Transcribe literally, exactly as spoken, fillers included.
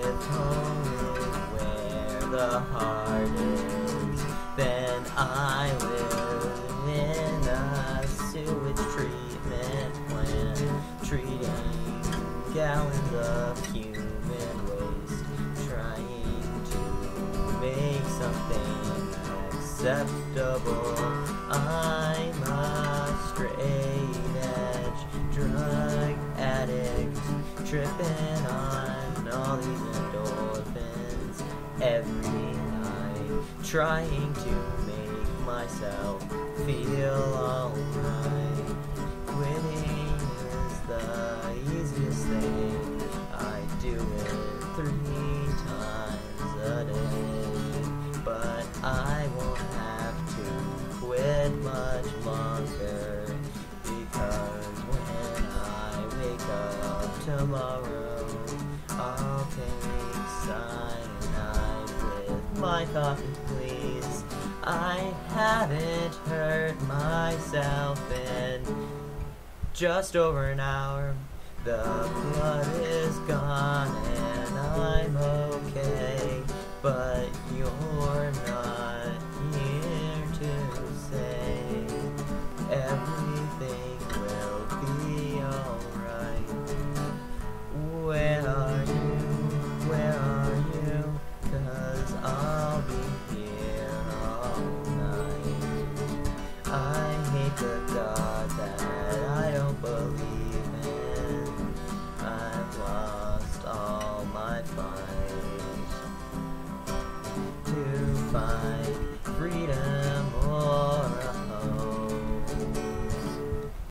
if home is where the heart is, then I live in a sewage treatment plant, treating gallons of human waste, trying to make something acceptable. I'm a straight edge drug addict, tripping on all these endorphins every night, trying to make myself feel alright. Quitting is the easiest thing. I do it three times a day, but I won't have to quit much longer, because when I wake up tomorrow, I'll take cyanide with my coffee, please. I haven't hurt myself in just over an hour. The blood is gone and I'm okay, but you're